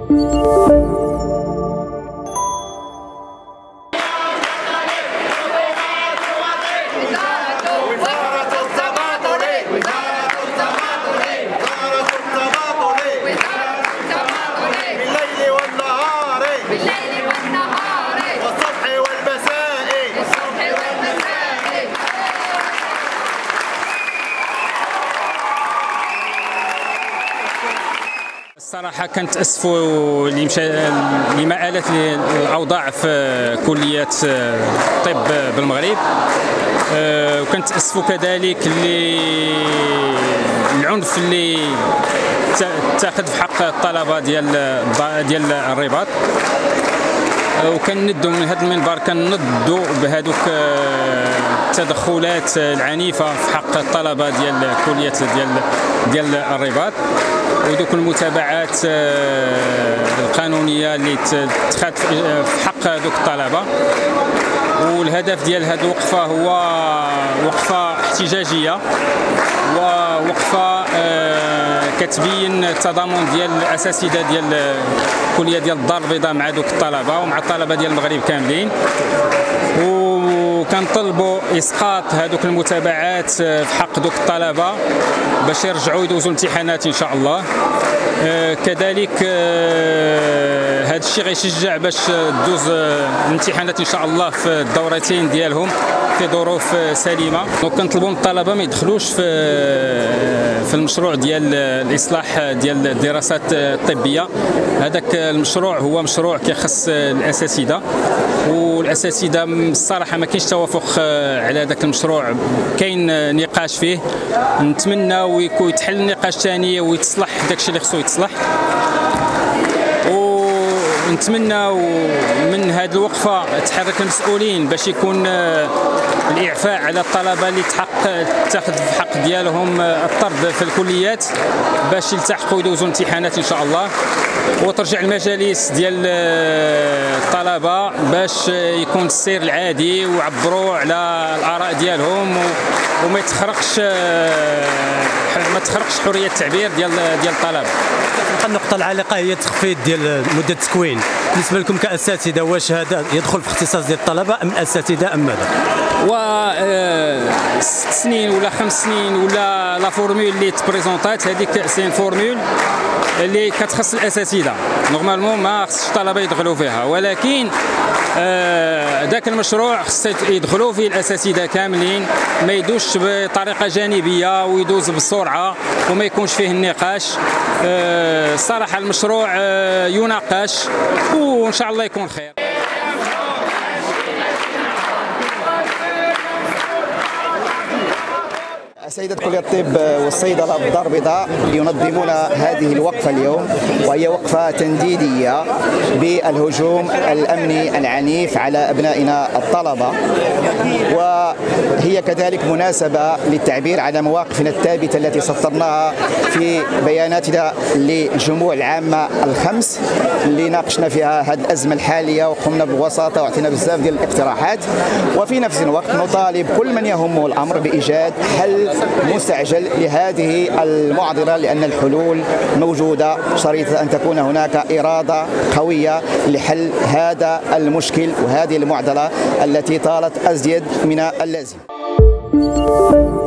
الصراحة كنتأسفوا لما آلت الأوضاع في كلية الطب بالمغرب، وكنتأسفوا كذلك للعنف اللي تاخذ في حق الطلبة ديال الرباط، وكنندوا من هذا المنبر كنضوا بهذوك التدخلات العنيفة في حق الطلبة ديال كلية ديال الرباط، ودوك المتابعات القانونيه اللي تخاد في حق دوك الطلبه. والهدف ديال هذه الوقفه هو وقفه احتجاجيه، ووقفه كتبين التضامن ديال الاساتذه ديال الكليه ديال الدار البيضاء مع دوك الطلبه ومع الطلبه ديال المغرب كاملين، وكنطلبوا اسقاط هذوك المتابعات في حق دوك الطلبه باش يرجعوا يدوزوا الامتحانات ان شاء الله. كذلك هذا الشيء غيشجع باش تدوز الامتحانات ان شاء الله في الدورتين ديالهم في ظروف سليمه. وكنطلبوا من الطلبه ما يدخلوش في المشروع ديال الاصلاح ديال الدراسات الطبيه. هذاك المشروع هو مشروع كيخص الاساتذه، والاساتذه الصراحه ما كاينش توافق على هذاك المشروع، كاين نقاش فيه. نتمنى ويتحل النقاش ثاني ويتصلح داكشي اللي خصو يتصلح، ونتمنى من هذه الوقفه تحرك المسؤولين باش يكون الاعفاء على الطلبه اللي تاخذ في حق ديالهم الطرد في الكليات باش يلتحقوا يدوزوا الامتحانات ان شاء الله، وترجع المجالس ديال الطلبه باش يكون السير العادي ويعبروا على الاراء ديالهم، وما تخرقش حريه التعبير ديال الطلبه. النقطه العالقه هي التخفيض ديال مده التكوين. بالنسبه لكم كاساتذه، واش هذا يدخل في اختصاص ديال الطلبه ام الاساتذه ام ماذا؟ و 6 سنين ولا 5 سنين ولا لا فورمول اللي تبريزونطات، هذيك سي فورمول اللي كتخص الاساتذه، نورمالمون ما خصش الطلبه يدخلوا فيها، ولكن ذاك المشروع خص يدخلوا فيه الاساتذه كاملين، ما يدوش بطريقه جانبيه ويدوز بسرعه وما يكونش فيه النقاش. صراحه المشروع يناقش وان شاء الله يكون خير. أساتذة كلية الطب والصيدلة بالدار البيضاء ينظمون هذه الوقفة اليوم، وهي وقفة تنديدية بالهجوم الأمني العنيف على أبنائنا الطلبة، وهي كذلك مناسبة للتعبير على مواقفنا الثابتة التي سطرناها في بياناتنا للجموع العامة الخمس اللي ناقشنا فيها هذه الأزمة الحالية، وقمنا ببساطة واعطينا بزاف ديال الاقتراحات. وفي نفس الوقت نطالب كل من يهمه الأمر بإيجاد حل مستعجل لهذه المعضلة، لأن الحلول موجودة، شريطة أن تكون هناك إرادة قوية لحل هذا المشكل وهذه المعضلة التي طالت أزيد من اللازم.